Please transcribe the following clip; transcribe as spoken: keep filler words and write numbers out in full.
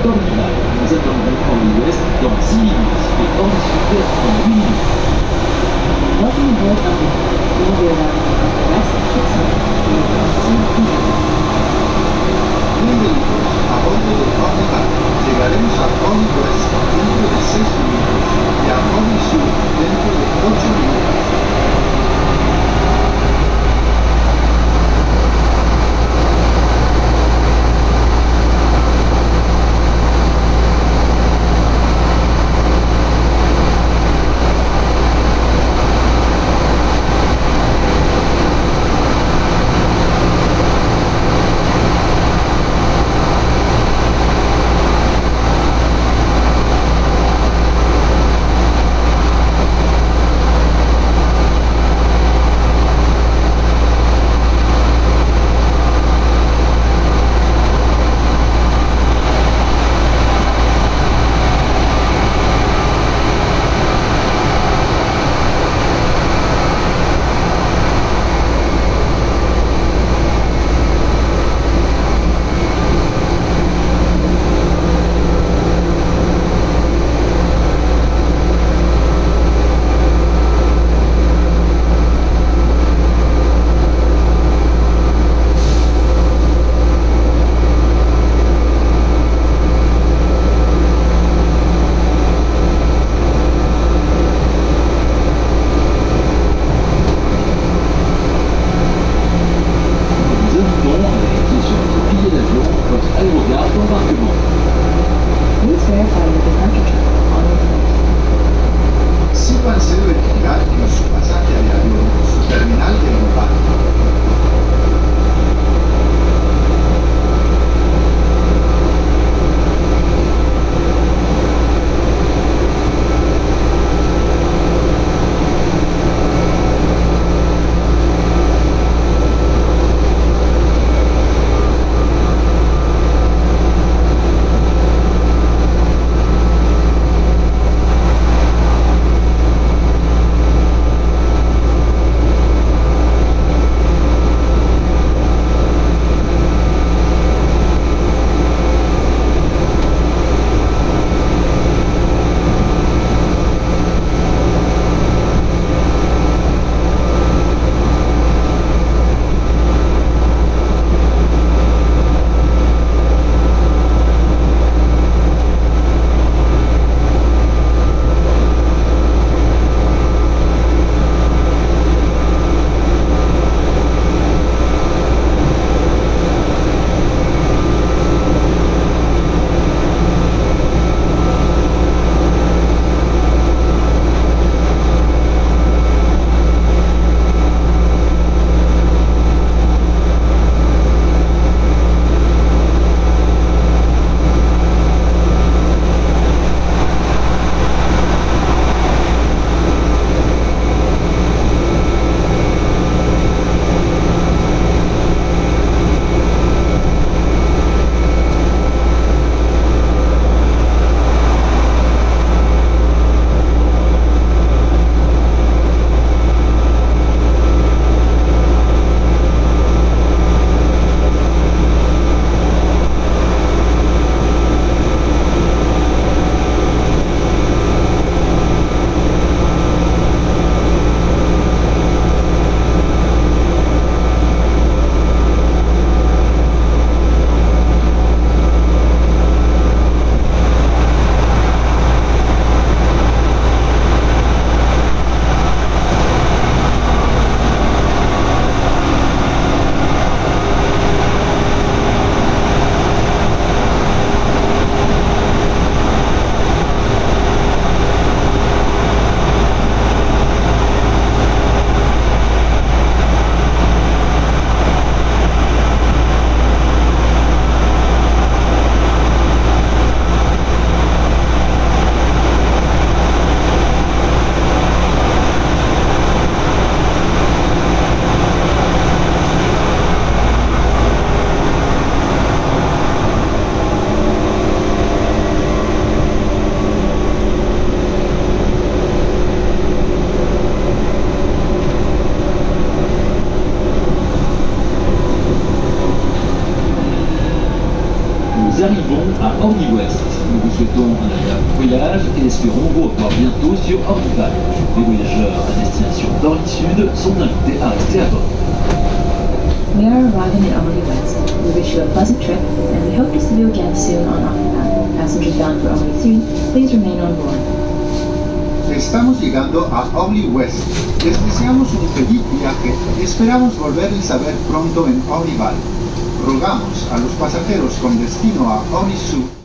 d'Orlyval. Nous attendrons Orly-Ouest dans six minutes et Orly Sud dans huit minutes. Welcome aboard Orlyval. We will be arriving at West Hipster in approximately Bienvenidos a bordo de Orlyval. Llegaremos a Orly West dentro de seis minutos y a Orly Sur dentro de ocho minutos. à Orly Ouest. Nous vous souhaitons un agréable voyage et espérons vous revoir bientôt sur Orlyval. Les voyageurs à destination d'Orly Sud sont invités à rester à bord. We are arriving at Orly West. We wish you a pleasant trip, and we hope to see you again soon on Orlyval. Passengers bound for Orly Sud, please remain on board. Estamos llegando a Orly West. Les deseamos un feliz viaje y esperamos volverles a ver pronto en Orlyval. Rogamos a los pasajeros con destino a Orly Sud